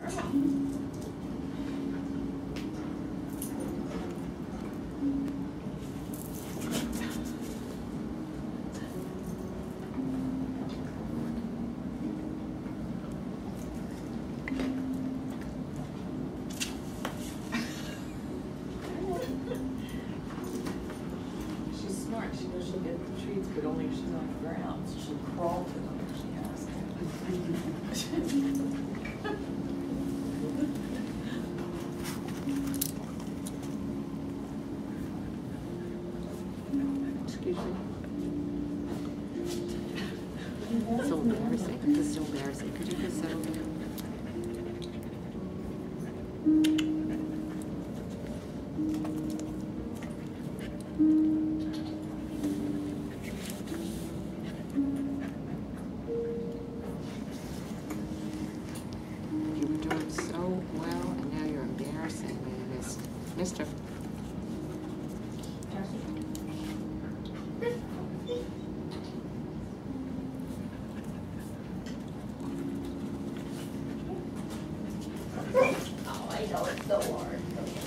She's smart. She knows she'll get the treats, but only if she's on the ground. So she'll crawl to them if she has to. Excuse me. It's so embarrassing. It's so embarrassing. Could you just settle down? You were doing so well, and now you're embarrassing me, Mister. Oh, I know it's so hard.